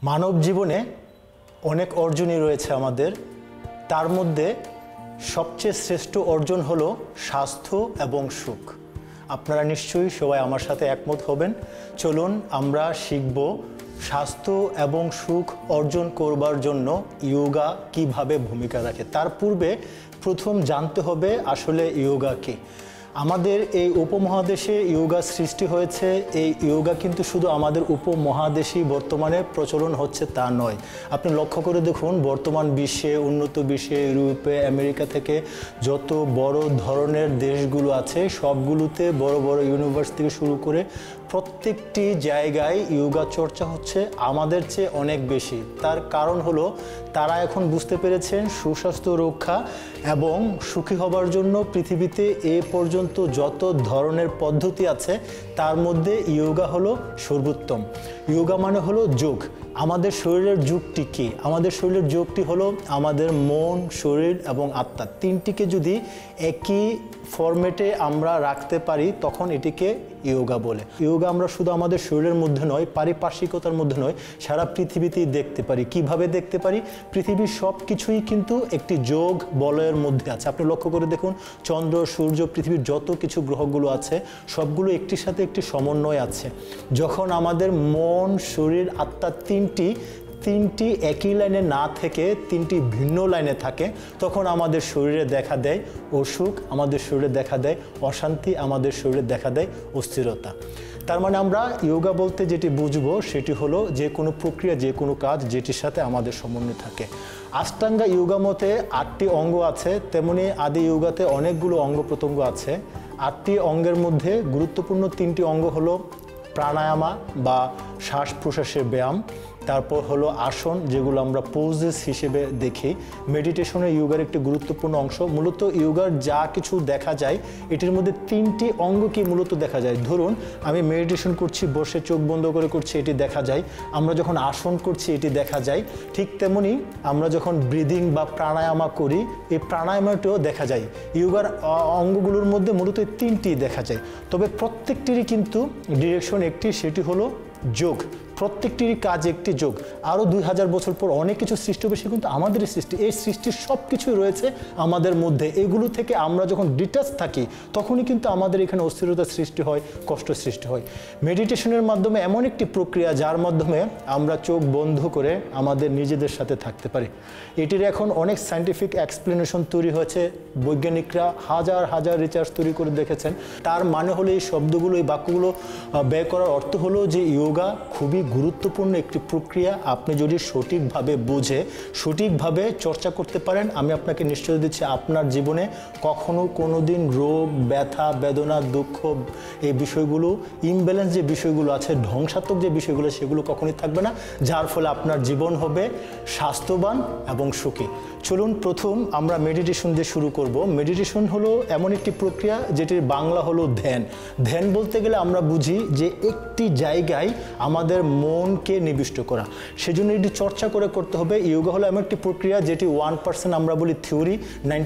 মানব জীবনে অনেক অর্জনই রয়েছে আমাদের, তার মধ্যে সবচেয়ে শ্রেষ্ঠ অর্জন হলো স্বাস্থ্য এবং সুখ। আপনারা নিশ্চয়ই সবাই আমার সাথে একমত হবেন। চলুন আমরা শিখব স্বাস্থ্য এবং সুখ অর্জন করবার জন্য যোগা কিভাবে ভূমিকা রাখে। তার পূর্বে প্রথম জানতে হবে আসলে যোগা কী। আমাদের এই উপমহাদেশে যোগা সৃষ্টি হয়েছে। এই যোগা কিন্তু শুধু আমাদের উপমহাদেশেই বর্তমানে প্রচলন হচ্ছে তা নয়। আপনি লক্ষ্য করে দেখুন, বর্তমান বিশ্বে, উন্নত বিশ্বে, ইউরোপে, আমেরিকা থেকে যত বড় ধরনের দেশগুলো আছে সবগুলোতে বড় বড় ইউনিভার্সিটি থেকে শুরু করে প্রত্যেকটি জায়গায় যোগা চর্চা হচ্ছে আমাদের চেয়ে অনেক বেশি। তার কারণ হলো তারা এখন বুঝতে পেরেছেন সুস্বাস্থ্য রক্ষা এবং সুখী হবার জন্য পৃথিবীতে এ পর্যন্ত যত ধরনের পদ্ধতি আছে তার মধ্যে যোগা হলো সর্বোত্তম। যোগা মানে হলো যোগ। আমাদের শরীরের যোগটি কী? আমাদের শরীরের যোগটি হলো আমাদের মন, শরীর এবং আত্মা, তিনটিকে যদি একই ফরম্যাটে আমরা রাখতে পারি তখন এটিকে যোগা বলে। যোগা আমরা শুধু আমাদের শরীরের মধ্যে নয়, পারিপার্শ্বিকতার মধ্যে নয়, সারা পৃথিবীতেই দেখতে পারি। কিভাবে দেখতে পারি? পৃথিবীর সব কিছুই কিন্তু একটি যোগ বলয়ের মধ্যে আছে। আপনি লক্ষ্য করে দেখুন, চন্দ্র, সূর্য, পৃথিবীর যত কিছু গ্রহগুলো আছে সবগুলো একটির সাথে একটি সমন্বয় আছে। যখন আমাদের মন, শরীর, আত্মা তিনটি একই লাইনে না থেকে তিনটি ভিন্ন লাইনে থাকে তখন আমাদের শরীরে দেখা দেয় অসুখ, আমাদের শরীরে দেখা দেয় অশান্তি, আমাদের শরীরে দেখা দেয় অস্থিরতা। তার মানে আমরা যোগা বলতে যেটি বুঝবো সেটি হলো যে কোনো প্রক্রিয়া, যে কোনো কাজ যেটির সাথে আমাদের সমন্বয় থাকে। অষ্টাঙ্গা যোগা মতে 8টি অঙ্গ আছে, তেমনি আদি যোগাতে অনেকগুলো অঙ্গ প্রত্যঙ্গ আছে। 8টি অঙ্গের মধ্যে গুরুত্বপূর্ণ 3টি অঙ্গ হলো প্রাণায়ামা বা শ্বাস প্রশ্বাসের ব্যায়াম, তারপর হলো আসন, যেগুলো আমরা পোজেস হিসেবে দেখি। মেডিটেশনের যোগার একটি গুরুত্বপূর্ণ অংশ। মূলত যোগার যা কিছু দেখা যায় এটির মধ্যে 3টি অঙ্গকে মূলত দেখা যায়। ধরুন আমি মেডিটেশন করছি, বসে চোখ বন্ধ করে করছি, এটি দেখা যায়। আমরা যখন আসন করছি এটি দেখা যায়। ঠিক তেমনি আমরা যখন ব্রিদিং বা প্রাণায়ামা করি এই প্রাণায়ামাটিও দেখা যায়। যোগার অঙ্গগুলোর মধ্যে মূলত 3টি দেখা যায়, তবে প্রত্যেকটিরই কিন্তু ডিরেকশন একটি, সেটি হলো যোগ। প্রত্যেকটিরই কাজ একটি যোগ। আরও 2000 বছর পর অনেক কিছু সৃষ্টি হবে, সে কিন্তু আমাদেরই সৃষ্টি। এই সৃষ্টির সব কিছুই রয়েছে আমাদের মধ্যে। এগুলো থেকে আমরা যখন ডিটাচ থাকি তখনই কিন্তু আমাদের এখানে অস্থিরতা সৃষ্টি হয়, কষ্ট সৃষ্টি হয়। মেডিটেশনের মাধ্যমে এমন একটি প্রক্রিয়া যার মাধ্যমে আমরা চোখ বন্ধ করে আমাদের নিজেদের সাথে থাকতে পারি। এটির এখন অনেক সায়েন্টিফিক এক্সপ্লেনেশন তৈরি হয়েছে। বৈজ্ঞানিকরা হাজার হাজার রিসার্চ তৈরি করে দেখেছেন। তার মানে হলো এই শব্দগুলো, এই বাক্যগুলো ব্যয় করার অর্থ হলো যে যোগা খুবই গুরুত্বপূর্ণ একটি প্রক্রিয়া। আপনি যদি সঠিকভাবে বুঝে সঠিকভাবে চর্চা করতে পারেন, আমি আপনাকে নিশ্চয় দিচ্ছি আপনার জীবনে কখনো কোনো দিন রোগ, ব্যথা, বেদনা, দুঃখ, এই বিষয়গুলো, ইমব্যালেন্স যে বিষয়গুলো আছে, ধ্বংসাত্মক যে বিষয়গুলো, সেগুলো কখনোই থাকবে না, যার ফলে আপনার জীবন হবে স্বাস্থ্যবান এবং সুখী। চলুন প্রথম আমরা মেডিটেশন দিয়ে শুরু করব। মেডিটেশন হলো এমন একটি প্রক্রিয়া যেটির বাংলা হলো ধ্যান। ধ্যান বলতে গেলে আমরা বুঝি যে একটি জায়গায় আমাদের মনকে নিবিষ্ট করা, সেজন্য এটি চর্চা করে করতে হবে। যোগা হলো এমন একটি প্রক্রিয়া যেটি 1% আমরা বলি থিওরি,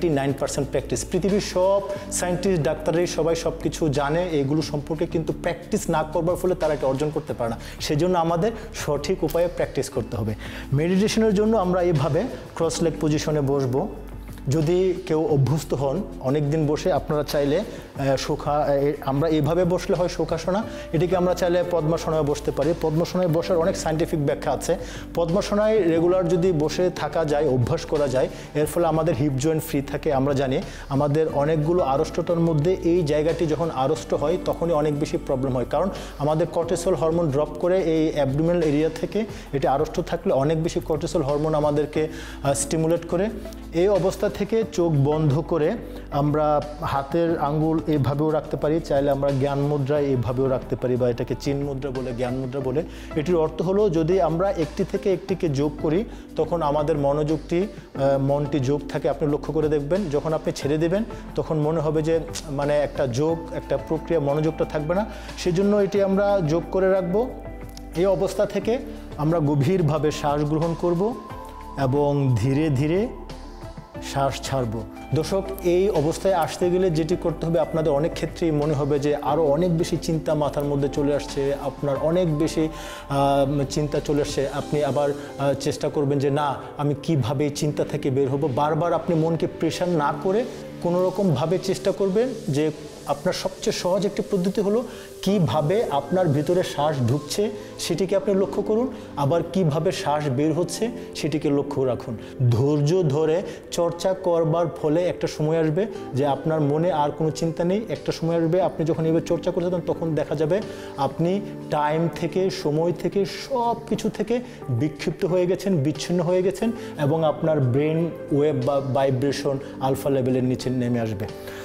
99% প্র্যাকটিস। পৃথিবীর সব সায়েন্টিস্ট, ডাক্তাররাই সবাই সব কিছু জানে এগুলো সম্পর্কে, কিন্তু প্র্যাকটিস না করবার ফলে তারা এটা অর্জন করতে পারে না। সেজন্য আমাদের সঠিক উপায়ে প্র্যাকটিস করতে হবে। মেডিটেশনের জন্য আমরা এইভাবে ক্রস লেগ পজিশনে বসবো। যদি কেউ অভ্যস্ত হন অনেক দিন বসে, আপনারা চাইলে আমরা এইভাবে বসলে হয় সুখাসনা, এটিকে আমরা চাইলে পদ্মাসনায় বসতে পারি। পদ্মাসনায় বসার অনেক সায়েন্টিফিক ব্যাখ্যা আছে। পদ্মাসনায় রেগুলার যদি বসে থাকা যায়, অভ্যাস করা যায়, এর ফলে আমাদের হিপ জয়েন্ট ফ্রি থাকে। আমরা জানি আমাদের অনেকগুলো আড়ষ্টতার মধ্যে এই জায়গাটি যখন আড়ষ্ট হয় তখনই অনেক বেশি প্রবলেম হয়, কারণ আমাদের কর্টিসল হরমোন ড্রপ করে এই অ্যাবডোমিনাল এরিয়া থেকে। এটি আড়ষ্ট থাকলে অনেক বেশি কর্টিসল হরমোন আমাদেরকে স্টিমুলেট করে। এই অবস্থা থেকে চোখ বন্ধ করে আমরা হাতের আঙ্গুল এইভাবেও রাখতে পারি, চাইলে আমরা জ্ঞান মুদ্রায় এইভাবেও রাখতে পারি, বা এটাকে চিন মুদ্রা বলে, জ্ঞান মুদ্রা বলে। এটির অর্থ হলো যদি আমরা একটি থেকে একটিকে যোগ করি তখন আমাদের মনটি যোগ থাকে। আপনি লক্ষ্য করে দেখবেন যখন আপনি ছেড়ে দেবেন তখন মনে হবে যে মানে একটা যোগ, একটা প্রক্রিয়া, মনোযোগটা থাকবে না। সেজন্য এটি আমরা যোগ করে রাখবো। এই অবস্থা থেকে আমরা গভীরভাবে শ্বাস গ্রহণ করব এবং ধীরে ধীরে শ্বাস ছাড়বো। দর্শক, এই অবস্থায় আসতে গেলে যেটি করতে হবে, আপনাদের অনেক ক্ষেত্রেই মনে হবে যে আরও অনেক বেশি চিন্তা মাথার মধ্যে চলে আসছে, আপনার অনেক বেশি চিন্তা চলে আসছে। আপনি আবার চেষ্টা করবেন যে না, আমি কিভাবে চিন্তা থেকে বের হব। বারবার আপনি মনকে প্রেশার না করে কোনো রকমভাবে চেষ্টা করবেন যে আপনার সবচেয়ে সহজ একটি পদ্ধতি হলো কিভাবে আপনার ভিতরে শ্বাস ঢুকছে সেটিকে আপনি লক্ষ্য করুন, আবার কিভাবে শ্বাস বের হচ্ছে সেটিকে লক্ষ্য রাখুন। ধৈর্য ধরে চর্চা করবার ফলে একটা সময় আসবে যে আপনার মনে আর কোনো চিন্তা নেই। একটা সময় আসবে আপনি যখন এভাবে চর্চা করতে থাকেন তখন দেখা যাবে আপনি টাইম থেকে, সময় থেকে, সব কিছু থেকে বিক্ষিপ্ত হয়ে গেছেন, বিচ্ছিন্ন হয়ে গেছেন এবং আপনার ব্রেন ওয়েভ বা ভাইব্রেশন আলফা লেভেলের নিচে নেমে আসবে।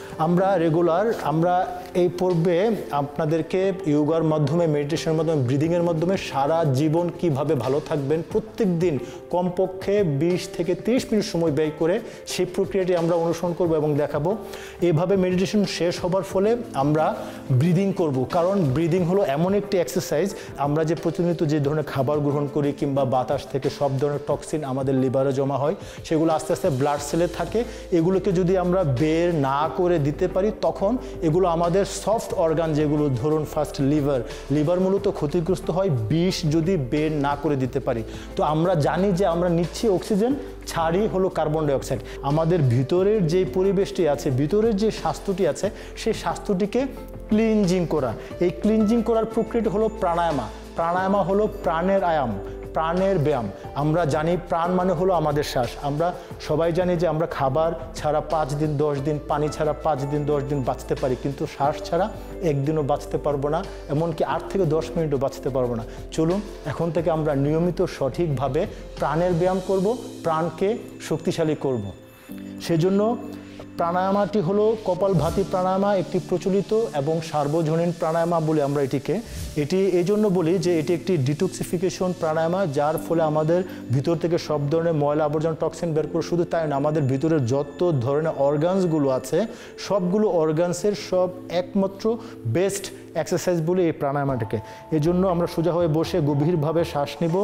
আমরা এই পর্বে আপনাদেরকে যোগার মাধ্যমে, মেডিটেশনের মাধ্যমে, ব্রিদিংয়ের মাধ্যমে সারা জীবন কিভাবে ভালো থাকবেন প্রত্যেক দিন কমপক্ষে 20 থেকে 30 মিনিট সময় ব্যয় করে সেই প্রক্রিয়াটি আমরা অনুসরণ করব এবং দেখাবো। এভাবে মেডিটেশন শেষ হবার ফলে আমরা ব্রিদিং করব, কারণ ব্রিদিং হলো এমন একটি এক্সারসাইজ, আমরা যে প্রতিনিয়ত যে ধরনের খাবার গ্রহণ করি কিংবা বাতাস থেকে সব ধরনের টক্সিন আমাদের লিভারে জমা হয়, সেগুলো আস্তে আস্তে ব্লাড সেলে থাকে। এগুলোকে যদি আমরা বের না করে দিতে পারি তখন এগুলো আমাদের সফট অর্গান, যেগুলো ধরুন ফার্স্ট লিভার মূলত ক্ষতিগ্রস্ত হয় বিষ যদি বের না করে দিতে পারি। তো আমরা জানি যে আমরা নিচ্ছি অক্সিজেন, ছাড়ি হলো কার্বন ডাইঅক্সাইড। আমাদের ভিতরের যে পরিবেশটি আছে, ভিতরের যে স্বাস্থ্যটি আছে, সেই স্বাস্থ্যটিকে ক্লিনজিং করা, এই ক্লিনজিং করার প্রক্রিয়াটি হলো প্রাণায়াম হলো প্রাণের আয়াম, প্রাণের ব্যায়াম। আমরা জানি প্রাণ মানে হলো আমাদের শ্বাস। আমরা সবাই জানি যে আমরা খাবার ছাড়া 5 দিন 10 দিন, পানি ছাড়া 5 দিন 10 দিন বাঁচতে পারি, কিন্তু শ্বাস ছাড়া একদিনও বাঁচতে পারবো না, এমনকি 8 থেকে 10 মিনিটও বাঁচতে পারবো না। চলুন এখন থেকে আমরা নিয়মিত সঠিকভাবে প্রাণের ব্যায়াম করব, প্রাণকে শক্তিশালী করব। সেজন্য প্রাণায়ামটি হলো কপালভাতি প্রাণায়াম, একটি প্রচলিত এবং সার্বজনীন প্রাণায়াম বলে আমরা এটি এই জন্য বলি যে এটি একটি ডিটক্সিফিকেশন প্রাণায়াম, যার ফলে আমাদের ভিতর থেকে সব ধরনের ময়লা আবর্জনা টক্সিন বের করে। শুধু তাই না, আমাদের ভিতরের যত ধরনের অর্গানসগুলো আছে সবগুলো অর্গানসের সব একমাত্র বেস্ট এক্সারসাইজ বলে এই প্রাণায়ামটাকে। এজন্য আমরা সোজা হয়ে বসে গভীরভাবে শ্বাস নিব,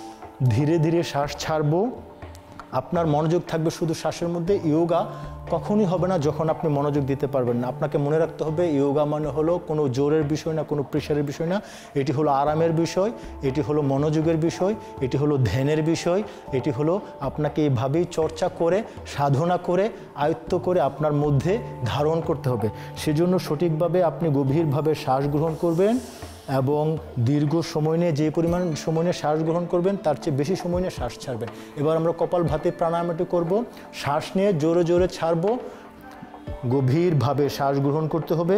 ধীরে ধীরে শ্বাস ছাড়বো। আপনার মনোযোগ থাকবে শুধু শ্বাসের মধ্যে। যোগা কখনই হবে না যখন আপনি মনোযোগ দিতে পারবেন না। আপনাকে মনে রাখতে হবে যোগা মানে হলো কোনো জোরের বিষয় না, কোনো প্রেশারের বিষয় না। এটি হলো আরামের বিষয়, এটি হলো মনোযোগের বিষয়, এটি হলো ধ্যানের বিষয়। এটি হলো আপনাকে এইভাবেই চর্চা করে, সাধনা করে, আয়ত্ত করে আপনার মধ্যে ধারণ করতে হবে। সেজন্য সঠিকভাবে আপনি গভীরভাবে শ্বাস গ্রহণ করবেন এবং দীর্ঘ সময় নিয়ে, যে পরিমাণ সময় নিয়ে শ্বাস গ্রহণ করবেন তার চেয়ে বেশি সময় নিয়ে শ্বাস ছাড়বেন। এবার আমরা কপালভাতি প্রাণায়ামটি করব। শ্বাস নিয়ে জোরে জোরে ছাড়ব, গভীরভাবে শ্বাস গ্রহণ করতে হবে,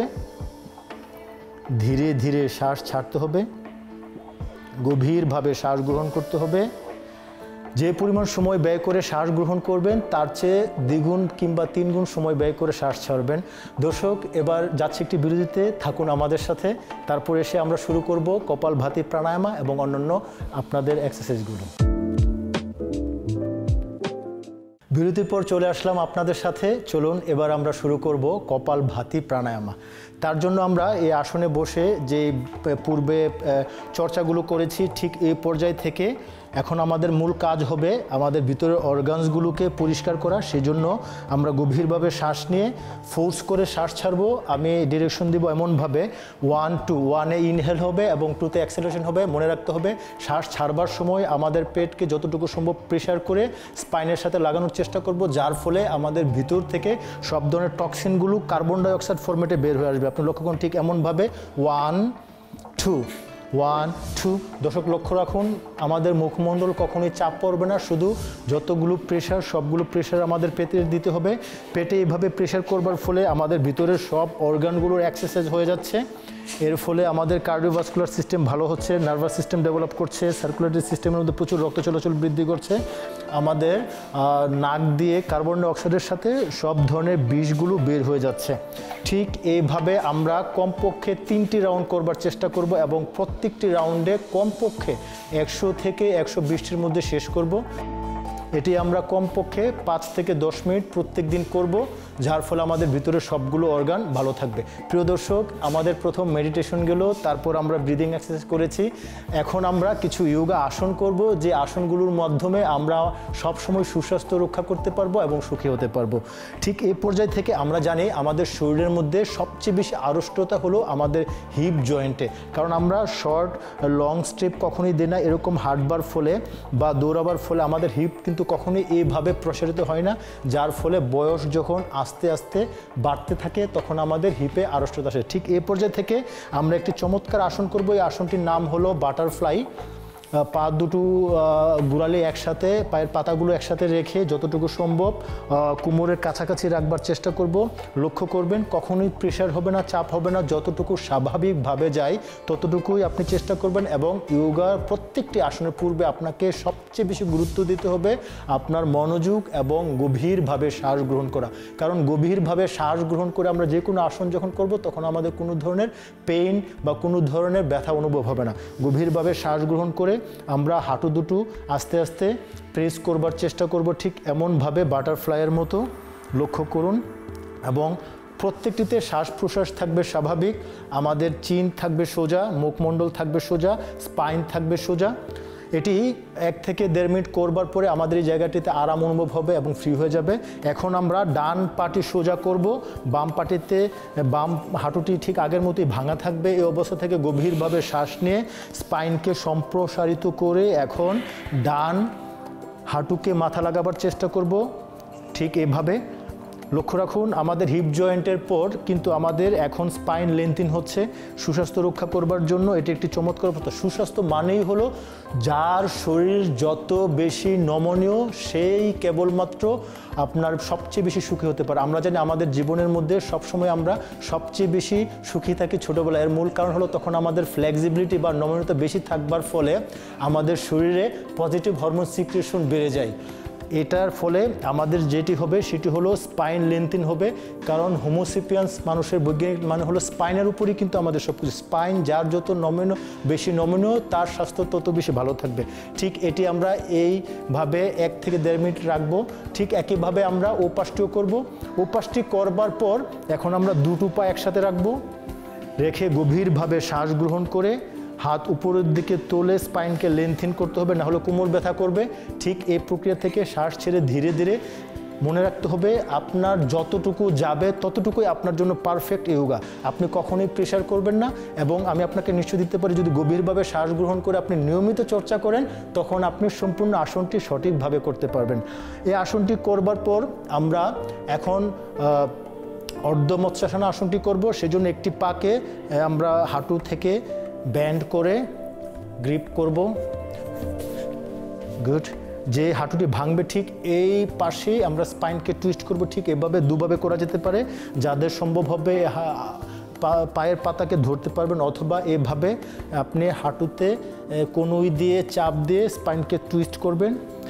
ধীরে ধীরে শ্বাস ছাড়তে হবে, গভীরভাবে শ্বাস গ্রহণ করতে হবে। যে পরিমাণ সময় ব্যয় করে শ্বাস গ্রহণ করবেন তার চেয়ে দ্বিগুণ কিংবা 3 গুণ সময় ব্যয় করে শ্বাস ছাড়বেন। দর্শক, এবার যাচ্ছে একটি বিরতিতে, থাকুন আমাদের সাথে। তারপর এসে আমরা শুরু করব কপালভাতি প্রাণায়াম এবং অন্যান্য আপনাদের এক্সারসাইজগুলো। বিরতির পর চলে আসলাম আপনাদের সাথে। চলুন এবার আমরা শুরু করব কপালভাতি প্রাণায়াম। তার জন্য আমরা এই আসনে বসে যে পূর্বে চর্চাগুলো করেছি ঠিক এই পর্যায় থেকে এখন আমাদের মূল কাজ হবে আমাদের ভিতরের অর্গানসগুলোকে পরিষ্কার করা। সেজন্য আমরা গভীরভাবে শ্বাস নিয়ে ফোর্স করে শ্বাস ছাড়বো। আমি ডিরেকশন দিব এমনভাবে 1 2, 1-এ ইনহেল হবে এবং 2-তে অ্যাক্সেলারেশন হবে। মনে রাখতে হবে শ্বাস ছাড়বার সময় আমাদের পেটকে যতটুকু সম্ভব প্রেশার করে স্পাইনের সাথে লাগানোর চেষ্টা করব, যার ফলে আমাদের ভিতর থেকে সব ধরনের টক্সিনগুলো কার্বন ডাইঅক্সাইড ফরম্যাটে বের হয়ে আসবে। আপনি লক্ষ্য করুন ঠিক এমনভাবে 1 2 1 2। দর্শক লক্ষ্য রাখুন, আমাদের মুখমণ্ডল কখনোই চাপ পড়বে না, শুধু যতগুলো প্রেশার সবগুলো প্রেশার আমাদের পেটে দিতে হবে। পেটে এইভাবে প্রেশার করবার ফলে আমাদের ভিতরের সব অর্গানগুলোর এক্সারসাইজ হয়ে যাচ্ছে। এর ফলে আমাদের কার্ডিওভাস্কুলার সিস্টেম ভালো হচ্ছে, নার্ভাস সিস্টেম ডেভেলপ করছে, সার্কুলেটরি সিস্টেমের মধ্যে প্রচুর রক্ত চলাচল বৃদ্ধি করছে। আমাদের নাক দিয়ে কার্বন ডাইঅক্সাইডের সাথে সব ধরনের বিষগুলো বের হয়ে যাচ্ছে। ঠিক এইভাবে আমরা কমপক্ষে 3টি রাউন্ড করবার চেষ্টা করব এবং প্রত্যেকটি রাউন্ডে কমপক্ষে 100 থেকে 120-টির মধ্যে শেষ করব। এটি আমরা কমপক্ষে 5 থেকে 10 মিনিট প্রত্যেক দিন করব, যার ফলে আমাদের ভিতরে সবগুলো অর্গান ভালো থাকবে। প্রিয় দর্শক, আমাদের প্রথম মেডিটেশন গেল, তারপর আমরা ব্রিদিং এক্সারসাইজ করেছি। এখন আমরা কিছু যোগা আসন করব, যে আসনগুলোর মাধ্যমে আমরা সবসময় সুস্বাস্থ্য রক্ষা করতে পারবো এবং সুখী হতে পারবো। ঠিক এই পর্যায় থেকে আমরা জানি আমাদের শরীরের মধ্যে সবচেয়ে বেশি আড়ষ্টতা হলো আমাদের হিপ জয়েন্টে, কারণ আমরা শর্ট লং স্টেপ কখনোই দিই না। এরকম হাঁটবার ফলে বা দৌড়াবার ফলে আমাদের হিপ কিন্তু কখনোই এইভাবে প্রসারিত হয় না, যার ফলে বয়স যখন আস্তে আস্তে বাড়তে থাকে তখন আমাদের হিপে আড়ষ্টতা আসে। ঠিক এই পর্যায় থেকে আমরা একটি চমৎকার আসন করব। এই আসনটির নাম হলো বাটারফ্লাই। পা দুটো গোড়ালি একসাথে, পায়ের পাতাগুলো একসাথে রেখে যতটুকু সম্ভব কোমরের কাছাকাছি রাখবার চেষ্টা করব। লক্ষ্য করবেন কখনোই প্রেশার হবে না, চাপ হবে না, যতটুকু স্বাভাবিকভাবে যায় ততটুকুই আপনি চেষ্টা করবেন। এবং যোগার প্রত্যেকটি আসনের পূর্বে আপনাকে সবচেয়ে বেশি গুরুত্ব দিতে হবে আপনার মনোযোগ এবং গভীরভাবে শ্বাস গ্রহণ করা। কারণ গভীরভাবে শ্বাস গ্রহণ করে আমরা যে কোনো আসন যখন করব তখন আমাদের কোনো ধরনের পেইন বা কোনো ধরনের ব্যথা অনুভব হবে না। গভীরভাবে শ্বাস গ্রহণ করে আমরা হাঁটু দুটো আস্তে আস্তে প্রেস করবার চেষ্টা করব, ঠিক এমনভাবে বাটারফ্লাইয়ের মতো। লক্ষ্য করুন, এবং প্রত্যেকটিতে শ্বাস প্রশ্বাস থাকবে স্বাভাবিক। আমাদের চিন থাকবে সোজা, মুখমণ্ডল থাকবে সোজা, স্পাইন থাকবে সোজা। এটি 1 থেকে 1.5 মিনিট করবার পরে আমাদের এই জায়গাটিতে আরাম অনুভব হবে এবং ফ্রি হয়ে যাবে। এখন আমরা ডান পাটি সোজা করব, বাম পাটিতে বাম হাঁটুটি ঠিক আগের মতোই ভাঙা থাকবে। এই অবস্থা থেকে গভীরভাবে শ্বাস নিয়ে স্পাইনকে সম্প্রসারিত করে এখন ডান হাঁটুকে মাথা লাগাবার চেষ্টা করব, ঠিক এভাবে। লক্ষ্য রাখুন, আমাদের হিপ জয়েন্টের পর কিন্তু আমাদের এখন স্পাইন লেন্থিন হচ্ছে। সুস্বাস্থ্য রক্ষা করবার জন্য এটি একটি চমৎকার পথ। সুস্বাস্থ্য মানেই হলো যার শরীর যত বেশি নমনীয় সেই কেবলমাত্র আপনার সবচেয়ে বেশি সুখী হতে পারে। আমরা জানি আমাদের জীবনের মধ্যে সবসময় আমরা সবচেয়ে বেশি সুখী থাকি ছোটোবেলায়। এর মূল কারণ হলো তখন আমাদের ফ্লেক্সিবিলিটি বা নমনীয়তা বেশি থাকবার ফলে আমাদের শরীরে পজিটিভ হরমোন সিক্রেশন বেড়ে যায়। এটার ফলে আমাদের যেটি হবে সেটি হলো স্পাইন লেন্থিন হবে, কারণ হোমোসেপিয়ান্স মানুষের বৈজ্ঞানিক মানে হলো স্পাইনের উপরই কিন্তু আমাদের সব কিছু। স্পাইন যার যত নমনীয়, বেশি নমনীয়, তার স্বাস্থ্য তত বেশি ভালো থাকবে। ঠিক এটি আমরা এইভাবে 1 থেকে 1.5 মিনিট রাখবো। ঠিক একইভাবে আমরা ওপাশটিও করব। ওপাশটি করবার পর এখন আমরা দুটো পা একসাথে রাখবো, রেখে গভীরভাবে শ্বাস গ্রহণ করে হাত উপরের দিকে তোলে স্পাইনকে লেন্থিন করতে হবে, না হলে কোমর ব্যথা করবে। ঠিক এই প্রক্রিয়া থেকে শ্বাস ছেড়ে ধীরে ধীরে মনে রাখতে হবে আপনার যতটুকু যাবে ততটুকুই আপনার জন্য পারফেক্ট যোগা। আপনি কখনোই প্রেশার করবেন না। এবং আমি আপনাকে নিশ্চয় দিতে পারি, যদি গভীরভাবে শ্বাস গ্রহণ করে আপনি নিয়মিত চর্চা করেন তখন আপনি সম্পূর্ণ আসনটি সঠিকভাবে করতে পারবেন। এই আসনটি করবার পর আমরা এখন অর্ধ মৎস্যাসন আসনটি করব। সেজন্য একটি পাকে আমরা হাঁটু থেকে ব্যান্ড করে গ্রিপ করব। গুড। যে হাঁটুটি ভাঙবে ঠিক এই পাশেই আমরা স্পাইনকে টুইস্ট করব। ঠিক এভাবে দুভাবে করা যেতে পারে। যাদের সম্ভব হবে পায়ের পাতাকে ধরতে পারবেন, অথবা এভাবে আপনি হাঁটুতে কনুই দিয়ে চাপ দিয়ে স্পাইনকে টুইস্ট করবেন।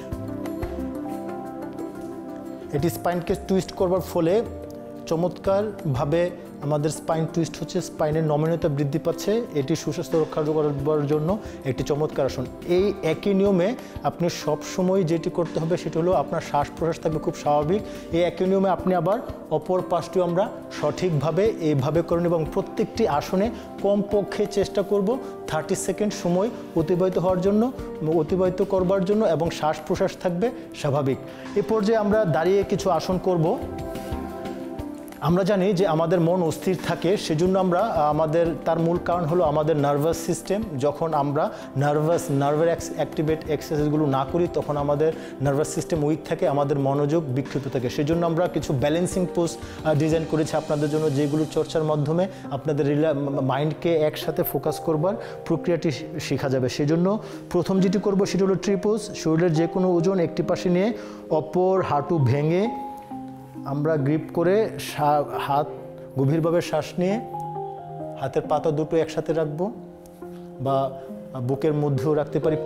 এটি স্পাইনকে টুইস্ট করবার ফলে চমৎকারভাবে আমাদের স্পাইন টুইস্ট হচ্ছে, স্পাইনের নমনীয়তা বৃদ্ধি পাচ্ছে। এটি সুস্বাস্থ্য রক্ষা করবার জন্য একটি চমৎকার আসন। এই একই নিয়মে আপনি সবসময় যেটি করতে হবে সেটি হলো আপনার শ্বাস প্রশ্বাস থাকবে খুব স্বাভাবিক। এই একই নিয়মে আপনি আবার অপর পাশটিও আমরা সঠিকভাবে এইভাবে করেন এবং প্রত্যেকটি আসনে কমপক্ষে চেষ্টা করব 30 সেকেন্ড সময় অতিবাহিত করবার জন্য, এবং শ্বাস প্রশ্বাস থাকবে স্বাভাবিক। এ পর্যায়ে আমরা দাঁড়িয়ে কিছু আসন করব। আমরা জানি যে আমাদের মন অস্থির থাকে, সেজন্য আমরা তার মূল কারণ হলো আমাদের নার্ভাস সিস্টেম। যখন আমরা নার্ভের অ্যাক্টিভেট এক্সারসাইজগুলো না করি তখন আমাদের নার্ভাস সিস্টেম উইক থাকে, আমাদের মনোযোগ বিক্ষিপ্ত থাকে। সেজন্য আমরা কিছু ব্যালেন্সিং পোজ ডিজাইন করেছি আপনাদের জন্য, যেগুলো চর্চার মাধ্যমে আপনাদের মাইন্ডকে একসাথে ফোকাস করবার প্রক্রিয়াটি শেখা যাবে। সেজন্য প্রথম যেটি করব সেটি হলো ট্রি পোজ। শরীরের যে কোনো ওজন একটি পাশে নিয়ে অপর হাঁটু ভেঙে আমরা গ্রিপ করে হাত গভীরভাবে শ্বাস নিয়ে হাতের পাতা দুটো একসাথে রাখবো, বা বুকের মধ্যেও রাখতে পারি।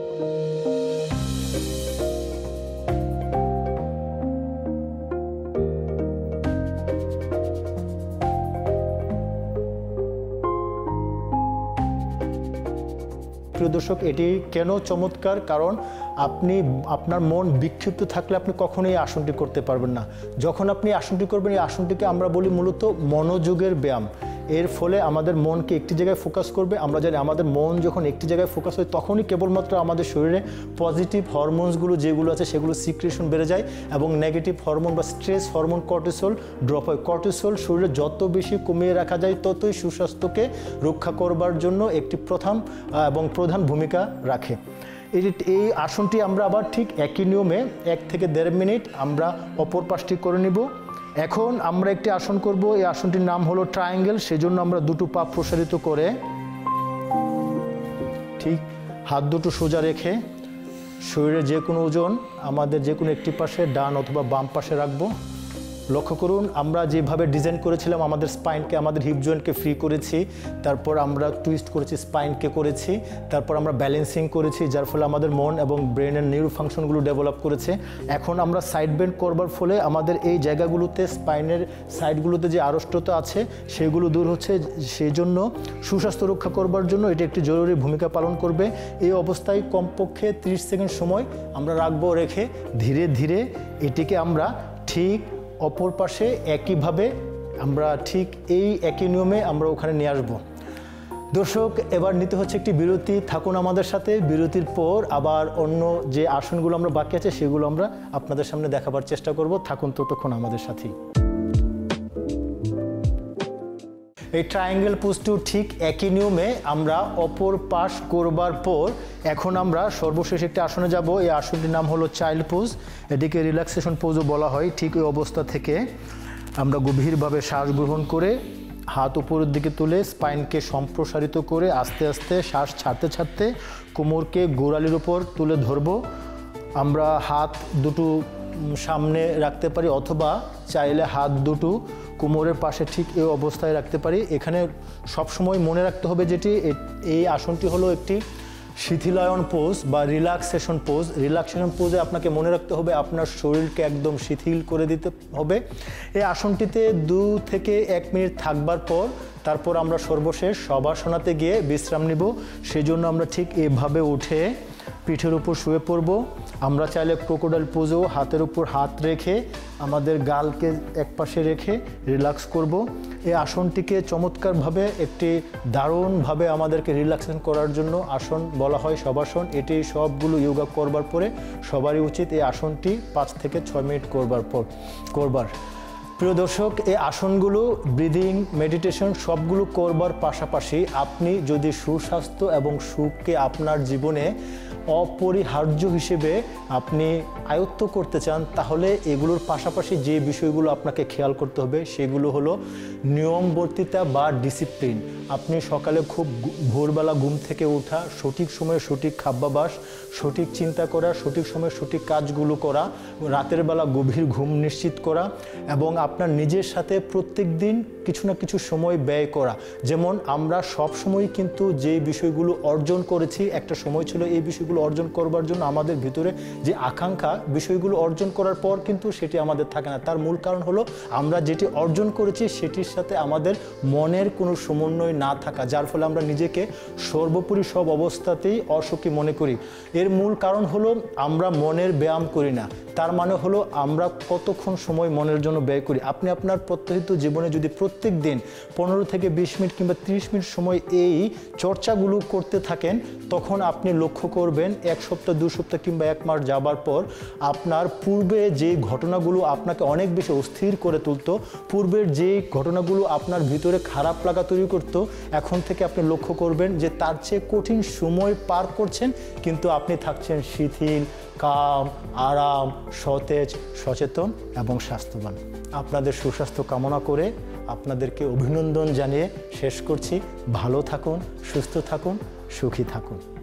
প্রিয় দর্শক, এটি কেন চমৎকার? কারণ আপনার মন বিক্ষিপ্ত থাকলে আপনি কখনোই এই আসনটি করতে পারবেন না। যখন আপনি আসনটি করবেন, এই আসনটিকে আমরা বলি মূলত মনোযোগের ব্যায়াম। এর ফলে আমাদের মনকে একটি জায়গায় ফোকাস করবে। আমরা জানি আমাদের মন যখন একটি জায়গায় ফোকাস হয় তখনই কেবলমাত্র আমাদের শরীরে পজিটিভ হরমোনসগুলো যেগুলো আছে সেগুলো সিক্রেশন বেড়ে যায় এবং নেগেটিভ হরমোন বা স্ট্রেস হরমোন কর্টিসল ড্রপ হয়। কর্টিসল শরীরে যত বেশি কমিয়ে রাখা যায় ততই সুস্বাস্থ্যকে রক্ষা করবার জন্য একটি প্রধান ভূমিকা রাখে। এই আসনটি আমরা আবার ঠিক একই নিয়মে 1 থেকে 1.5 মিনিট আমরা অপর পাশটি করে নিব। এখন আমরা একটি আসন করব। এই আসনটির নাম হলো ট্রায়াঙ্গেল। সেজন্য আমরা দুটো পা প্রসারিত করে ঠিক হাত দুটো সোজা রেখে শরীরের যে কোনো ওজন আমাদের যে কোনো একটি পাশে ডান অথবা বাম পাশে রাখবো। লক্ষ্য করুন, আমরা যেভাবে ডিজাইন করেছিলাম আমাদের স্পাইনকে, আমাদের হিপ জয়েন্টকে ফ্রি করেছি, তারপর আমরা টুইস্ট করেছি, স্পাইনকে করেছি, তারপর আমরা ব্যালেন্সিং করেছি, যার ফলে আমাদের মন এবং ব্রেনের নিউরো ফাংশনগুলো ডেভেলপ করেছে। এখন আমরা সাইড বেন্ড করবার ফলে আমাদের এই জায়গাগুলোতে স্পাইনের সাইডগুলোতে যে আড়ষ্টতা আছে সেগুলো দূর হচ্ছে। সেই জন্য সুস্বাস্থ্য রক্ষা করবার জন্য এটি একটি জরুরি ভূমিকা পালন করবে। এই অবস্থায় কমপক্ষে 30 সেকেন্ড সময় আমরা রাখবো। রেখে ধীরে ধীরে এটিকে আমরা ঠিক অপর পাশে একইভাবে আমরা ঠিক এই একই নিয়মে আমরা ওখানে নিয়ে আসবো। দর্শক, এবার নিতে হচ্ছে একটি বিরতি। থাকুন আমাদের সাথে। বিরতির পর আবার অন্য যে আসনগুলো আমরা বাকি আছে সেগুলো আমরা আপনাদের সামনে দেখাবার চেষ্টা করব। থাকুন ততক্ষণ আমাদের সাথেই। এই ট্রায়াঙ্গেল পোজটিও ঠিক একই নিয়মে আমরা অপর পাশ করবার পর এখন আমরা সর্বশেষ একটি আসনে যাব। এই আসনটির নাম হলো চাইল্ড পোজ। এটিকে রিল্যাক্সেশন পোজও বলা হয়। ঠিক এই অবস্থা থেকে আমরা গভীরভাবে শ্বাস গ্রহণ করে হাত উপরের দিকে তুলে স্পাইনকে সম্প্রসারিত করে আস্তে আস্তে শ্বাস ছাড়তে ছাড়তে কোমরকে গোড়ালির উপর তুলে ধরব। আমরা হাত দুটো সামনে রাখতে পারি অথবা চাইলে হাত দুটো কোমরের পাশে ঠিক এই অবস্থায় রাখতে পারি। এখানে সবসময় মনে রাখতে হবে যেটি এই আসনটি হলো একটি শিথিলায়ন পোজ বা রিল্যাক্সেশন পোজ। রিল্যাক্সেশন পোজে আপনাকে মনে রাখতে হবে আপনার শরীরকে একদম শিথিল করে দিতে হবে। এই আসনটিতে 2 থেকে 1 মিনিট থাকবার পর তারপর আমরা সর্বশেষ শবাসনাতে গিয়ে বিশ্রাম নিব। সেই জন্য আমরা ঠিক এভাবে উঠে পিঠের উপর শুয়ে পড়ব। আমরা চাইলে ক্রোকোডাইল পোজেও হাতের উপর হাত রেখে আমাদের গালকে একপাশে রেখে রিল্যাক্স করব। এই আসনটিকে চমৎকারভাবে একটি দারুণভাবে আমাদেরকে রিল্যাক্সেশন করার জন্য আসন বলা হয় শবাসন। এটি সবগুলো যোগা করবার পরে সবারই উচিত এই আসনটি 5 থেকে 6 মিনিট করবার। প্রিয় দর্শক, এই আসনগুলো ব্রিদিং মেডিটেশন সবগুলো করবার পাশাপাশি আপনি যদি সুস্বাস্থ্য এবং সুখকে আপনার জীবনে অপরিহার্য হিসেবে আপনি আয়ত্ত করতে চান তাহলে এগুলোর পাশাপাশি যে বিষয়গুলো আপনাকে খেয়াল করতে হবে সেগুলো হলো নিয়মবর্তিতা বা ডিসিপ্লিন। আপনি সকালে খুব ভোরবেলা ঘুম থেকে ওঠা, সঠিক সময়ে সঠিক খাদ্যাভ্যাস, সঠিক চিন্তা করা, সঠিক সময়ে সঠিক কাজগুলো করা, রাতের বেলা গভীর ঘুম নিশ্চিত করা এবং আপনার নিজের সাথে প্রত্যেক দিন কিছু না কিছু সময় ব্যয় করা। যেমন আমরা সব সময় কিন্তু যে বিষয়গুলো অর্জন করেছি, একটা সময় ছিল এই বিষয়গুলো অর্জন করবার জন্য আমাদের ভিতরে যে আকাঙ্ক্ষা, বিষয়গুলো অর্জন করার পর কিন্তু সেটি আমাদের থাকে না। তার মূল কারণ হলো আমরা যেটি অর্জন করেছি সেটির সাথে আমাদের মনের কোনো সমন্বয় না থাকা, যার ফলে আমরা নিজেকে সর্বোপরি সব অবস্থাতেই অসুখী মনে করি। এর মূল কারণ হলো আমরা মনের ব্যায়াম করি না। তার মানে হলো আমরা কতক্ষণ সময় মনের জন্য ব্যয় করি। আপনি আপনার প্রত্যহিত জীবনে যদি প্রত্যেক দিন 15 থেকে 20 মিনিট কিংবা 30 মিনিট সময় এই চর্চাগুলো করতে থাকেন তখন আপনি লক্ষ্য করবেন 1 সপ্তাহ 2 সপ্তাহ কিংবা 1 মাস যাবার পর আপনার পূর্বে যে ঘটনাগুলো আপনাকে অনেক বেশি অস্থির করে তুলতো, পূর্বের যে ঘটনাগুলো আপনার ভিতরে খারাপ লাগা তৈরি করতো, এখন থেকে আপনি লক্ষ্য করবেন যে তার চেয়ে কঠিন সময় পার করছেন কিন্তু আপনি থাকছেন শিথিল, কাম, আরাম, সতেজ, সচেতন এবং স্বাস্থ্যবান। আপনাদের সুস্বাস্থ্য কামনা করে আপনাদেরকে অভিনন্দন জানিয়ে শেষ করছি। ভালো থাকুন, সুস্থ থাকুন, সুখী থাকুন।